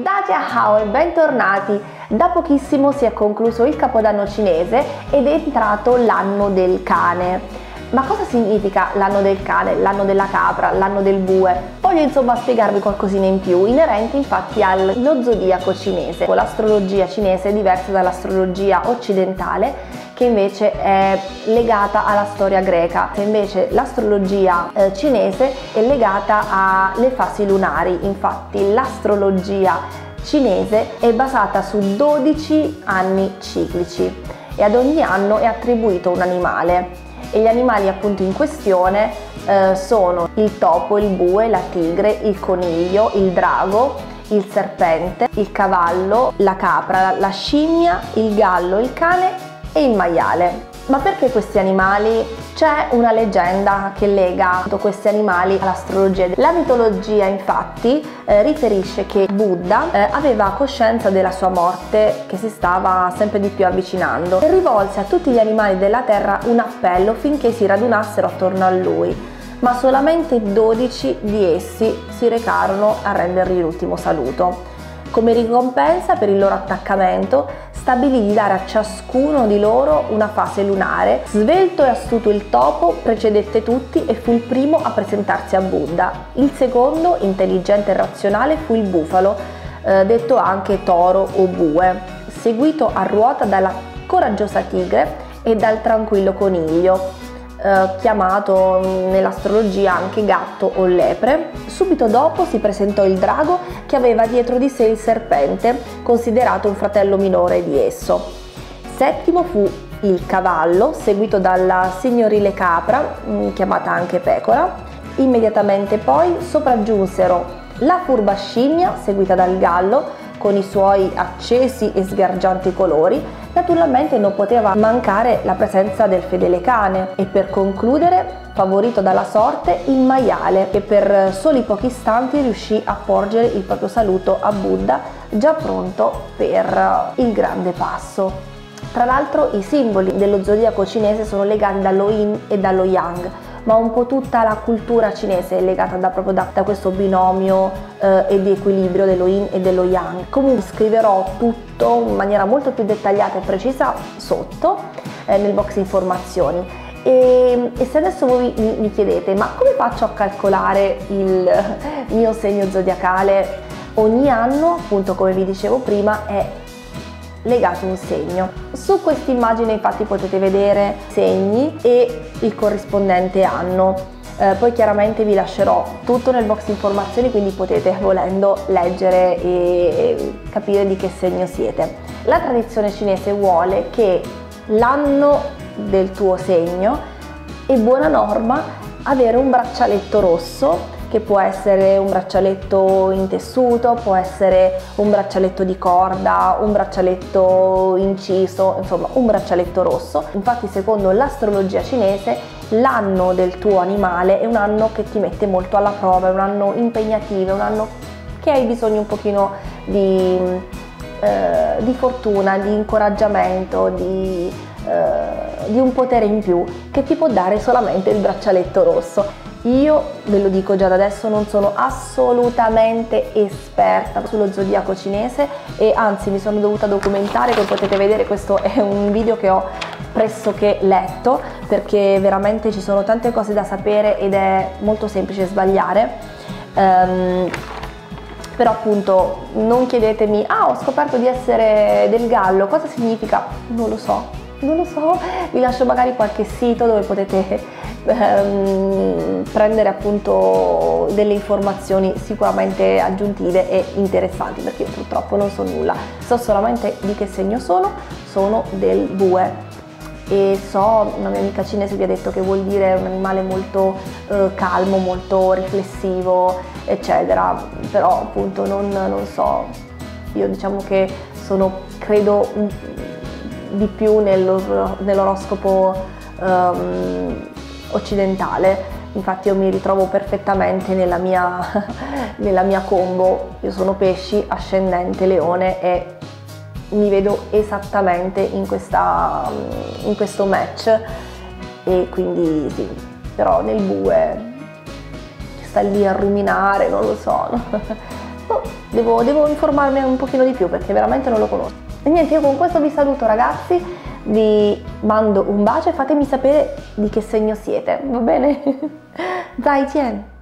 Dajia e bentornati! Da pochissimo si è concluso il Capodanno cinese ed è entrato l'anno del cane. Ma cosa significa l'anno del cane, l'anno della capra, l'anno del bue? Voglio insomma spiegarvi qualcosina in più, inerente infatti allo zodiaco cinese. L'astrologia cinese è diversa dall'astrologia occidentale, che invece è legata alla storia greca. Invece l'astrologia cinese è legata alle fasi lunari. Infatti l'astrologia cinese è basata su 12 anni ciclici e ad ogni anno è attribuito un animale. E gli animali appunto in questione sono il topo, il bue, la tigre, il coniglio, il drago, il serpente, il cavallo, la capra, la scimmia, il gallo, il cane e il maiale. Ma perché questi animali? C'è una leggenda che lega questi animali all'astrologia. La mitologia infatti riferisce che Buddha aveva coscienza della sua morte che si stava sempre di più avvicinando e rivolse a tutti gli animali della terra un appello finché si radunassero attorno a lui, ma solamente 12 di essi si recarono a rendergli l'ultimo saluto. Come ricompensa per il loro attaccamento stabilì di dare a ciascuno di loro una fase lunare. Svelto e astuto il topo precedette tutti e fu il primo a presentarsi a Buddha. Il secondo, intelligente e razionale, fu il bufalo, detto anche toro o bue, seguito a ruota dalla coraggiosa tigre e dal tranquillo coniglio, chiamato nell'astrologia anche gatto o lepre. Subito dopo si presentò il drago, che aveva dietro di sé il serpente, considerato un fratello minore di esso. Settimo fu il cavallo, seguito dalla signorile capra, chiamata anche pecora. Immediatamente poi sopraggiunsero la furba scimmia, seguita dal gallo, con i suoi accesi e sgargianti colori. Naturalmente non poteva mancare la presenza del fedele cane e per concludere, favorito dalla sorte, il maiale, che per soli pochi istanti riuscì a porgere il proprio saluto a Buddha, già pronto per il grande passo. Tra l'altro i simboli dello zodiaco cinese sono legati dallo yin e dallo yang, ma un po' tutta la cultura cinese è legata proprio da questo binomio e di equilibrio dello yin e dello yang. Comunque scriverò tutto in maniera molto più dettagliata e precisa sotto nel box informazioni. E se adesso voi mi chiedete ma come faccio a calcolare il mio segno zodiacale, ogni anno appunto come vi dicevo prima è legato un segno. Su questa immagine infatti potete vedere segni e il corrispondente anno. Poi chiaramente vi lascerò tutto nel box informazioni, quindi potete volendo leggere e capire di che segno siete. La tradizione cinese vuole che l'anno del tuo segno è buona norma avere un braccialetto rosso, che può essere un braccialetto in tessuto, può essere un braccialetto di corda, un braccialetto inciso, insomma un braccialetto rosso. Infatti secondo l'astrologia cinese l'anno del tuo animale è un anno che ti mette molto alla prova, è un anno impegnativo, è un anno che hai bisogno un pochino di fortuna, di incoraggiamento, di un potere in più che ti può dare solamente il braccialetto rosso. Io ve lo dico già da adesso, non sono assolutamente esperta sullo zodiaco cinese e anzi mi sono dovuta documentare. Come potete vedere questo è un video che ho pressoché letto, perché veramente ci sono tante cose da sapere ed è molto semplice sbagliare. Però appunto non chiedetemi ho scoperto di essere del gallo, cosa significa? Non lo so, vi lascio magari qualche sito dove potete prendere appunto delle informazioni sicuramente aggiuntive e interessanti, perché io purtroppo non so nulla, so solamente di che segno sono del bue e so, una mia amica cinese vi ha detto che vuol dire un animale molto calmo, molto riflessivo eccetera, però appunto non so, io diciamo che credo di più nell'oroscopo occidentale. Infatti io mi ritrovo perfettamente nella mia combo. Io sono pesci, ascendente leone e mi vedo esattamente in questo match, e quindi sì, però nel bue sta lì a ruminare, non lo so. devo informarmi un pochino di più perché veramente non lo conosco. E niente, io con questo vi saluto ragazzi, vi mando un bacio e fatemi sapere di che segno siete, va bene? 再见